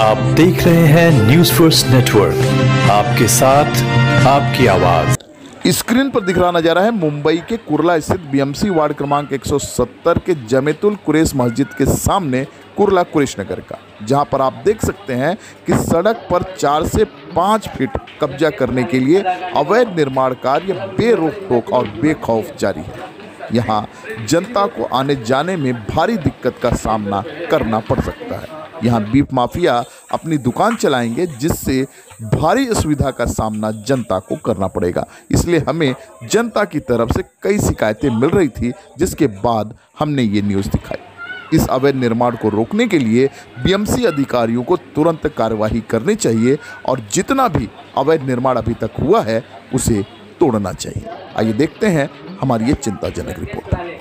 आप देख रहे हैं न्यूज़ फर्स्ट नेटवर्क, आपके साथ आपकी आवाज। स्क्रीन पर दिख रहा नजारा है मुंबई के कुर्ला स्थित बीएमसी वार्ड क्रमांक 170 के जमेतुल कुरैश मस्जिद के सामने कुर्ला कुरैश नगर का, जहां पर आप देख सकते हैं कि सड़क पर 4 से 5 फीट कब्जा करने के लिए अवैध निर्माण कार्य बेरोक टोक और बेखौफ जारी है। यहां जनता को आने जाने में भारी दिक्कत का सामना करना पड़ सकता है। यहां बीफ माफिया अपनी दुकान चलाएंगे, जिससे भारी असुविधा का सामना जनता को करना पड़ेगा। इसलिए हमें जनता की तरफ से कई शिकायतें मिल रही थी, जिसके बाद हमने ये न्यूज़ दिखाई। इस अवैध निर्माण को रोकने के लिए बीएमसी अधिकारियों को तुरंत कार्रवाई करनी चाहिए और जितना भी अवैध निर्माण अभी तक हुआ है उसे तोड़ना चाहिए। आइए देखते हैं हमारी ये चिंताजनक रिपोर्ट।